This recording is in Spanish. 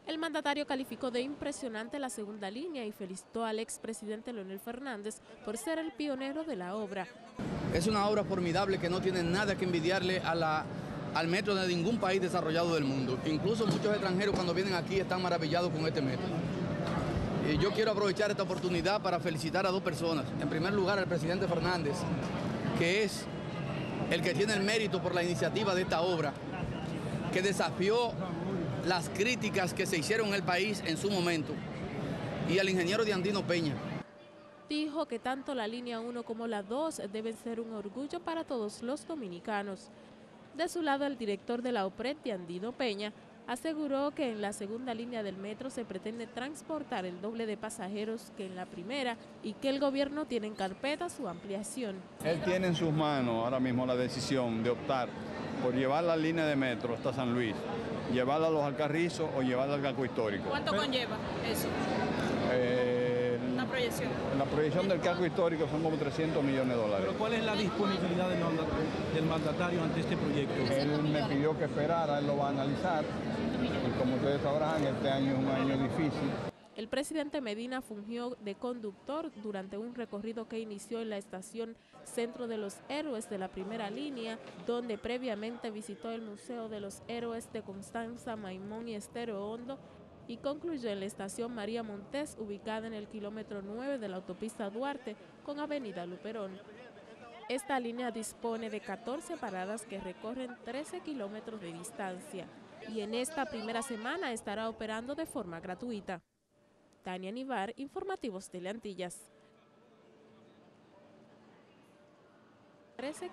El mandatario calificó de impresionante la segunda línea y felicitó al expresidente Leonel Fernández por ser el pionero de la obra. Es una obra formidable que no tiene nada que envidiarle al metro de ningún país desarrollado del mundo. Incluso muchos extranjeros cuando vienen aquí están maravillados con este metro. Y yo quiero aprovechar esta oportunidad para felicitar a dos personas. En primer lugar, al presidente Fernández, que es el que tiene el mérito por la iniciativa de esta obra, que desafió las críticas que se hicieron en el país en su momento, y al ingeniero Andino Peña. Dijo que tanto la línea 1 como la 2 deben ser un orgullo para todos los dominicanos. De su lado, el director de la OPRED, Andino Peña, aseguró que en la segunda línea del metro se pretende transportar el doble de pasajeros que en la primera y que el gobierno tiene en carpeta su ampliación. Él tiene en sus manos ahora mismo la decisión de optar por llevar la línea de metro hasta San Luis, llevarla a Los Alcarrizos o llevarla al casco histórico. ¿Cuánto conlleva eso? La proyección. La proyección del casco histórico son como $300 millones. ¿Pero cuál es la disponibilidad del mandatario ante este proyecto? Él me pidió que esperara, él lo va a analizar. Y como ustedes sabrán, este año es un año difícil. El presidente Medina fungió de conductor durante un recorrido que inició en la estación Centro de los Héroes de la primera línea, donde previamente visitó el Museo de los Héroes de Constanza, Maimón y Estero Hondo, y concluyó en la estación María Montes, ubicada en el kilómetro 9 de la autopista Duarte con avenida Luperón. Esta línea dispone de 14 paradas que recorren 13 kilómetros de distancia y en esta primera semana estará operando de forma gratuita. Tania Nivar, Informativos Teleantillas.